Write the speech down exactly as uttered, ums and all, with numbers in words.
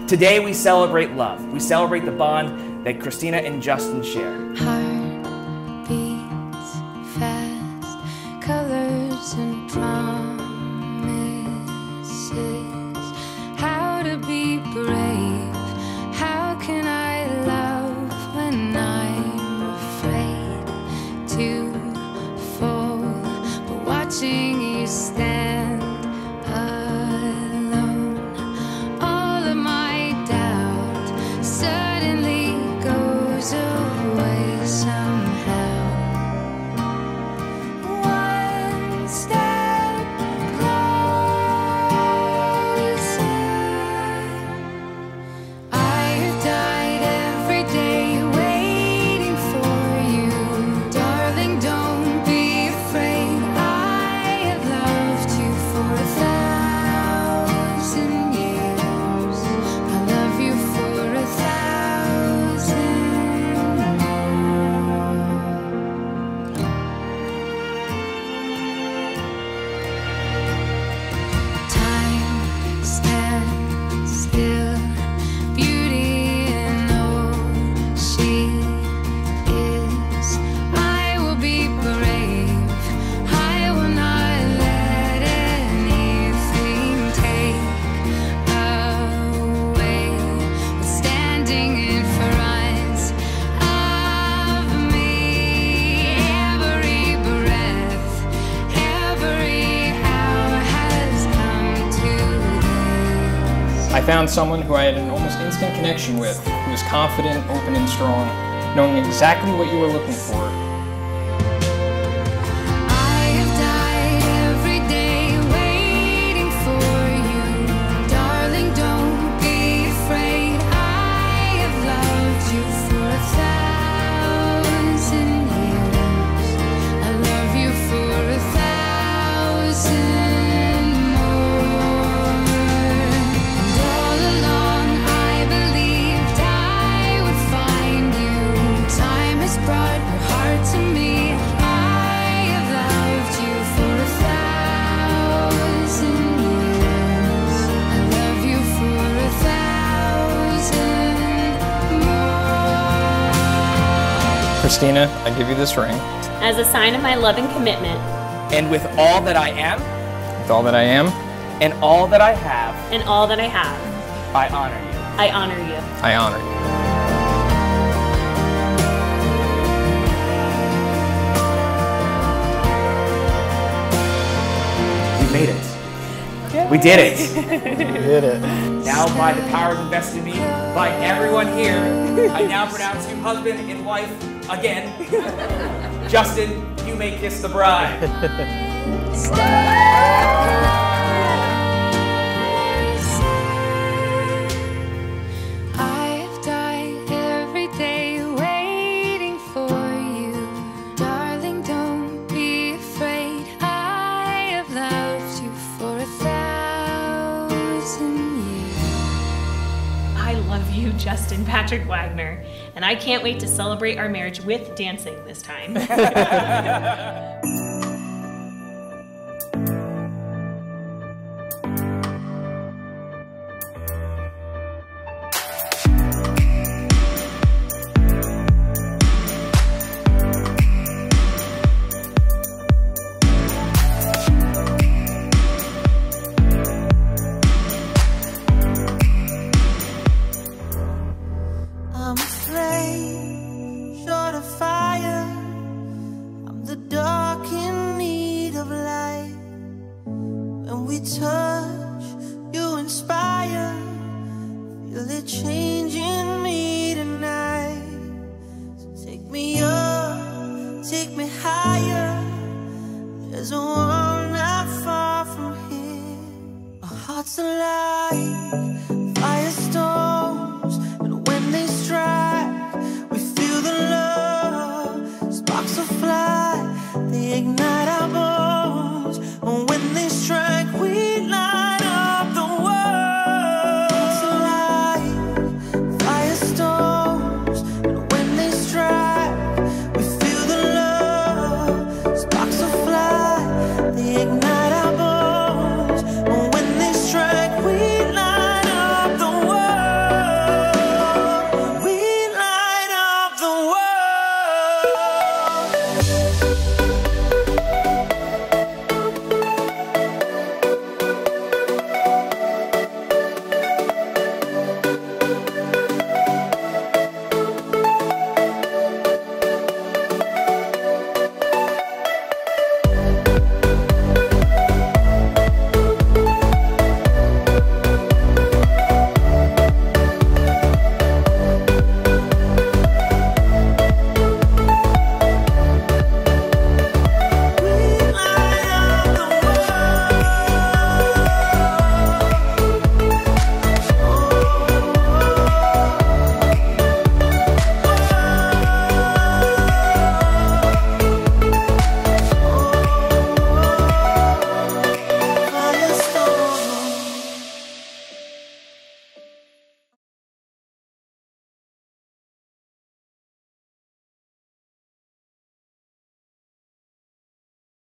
Today we celebrate love. We celebrate the bond that Christina and Justin share. Heart beats fast, colors and promises. How to be brave, how can I love when I'm afraid to fall, but watching you stand alone, all of my doubt suddenly goes away somehow. One step closer. I have died every day waiting for you. Darling, don't be afraid. I have loved you for a thousand years. I love you for a thousand more. Time stands still, beauty in all she is. I will be brave, I will not let anything take away what's standing in front of me. Every breath, every hour has come to this. I found someone who I had an almost instant connection with, who was confident, open, and strong, knowing exactly what you were looking for. I have died every day waiting for you. Darling, don't be afraid. I have loved you for a thousand years. I love you for a thousand more. And all along I believed I would find you. Time has brought your heart to me. I have loved you for a thousand years. I love you for a thousand more. Christina, I give you this ring. As a sign of my love and commitment, And with all that I am With all that I am, and all that I have, and all that I have, I honor you. I honor you. I honor you. We made it. We did it. Did it. Now, by the powers invested in me, by everyone here, I now pronounce you husband and wife again. Justin, you may kiss the bride. I have died every day waiting for you. Darling, don't be afraid. I have loved you for a thousand years. I love you, Justin Patrick Wagner, and I can't wait to celebrate our marriage with dancing this time. I'm a flame, short of fire. I'm the dark in need of light. When we touch, you inspire. Feel it changing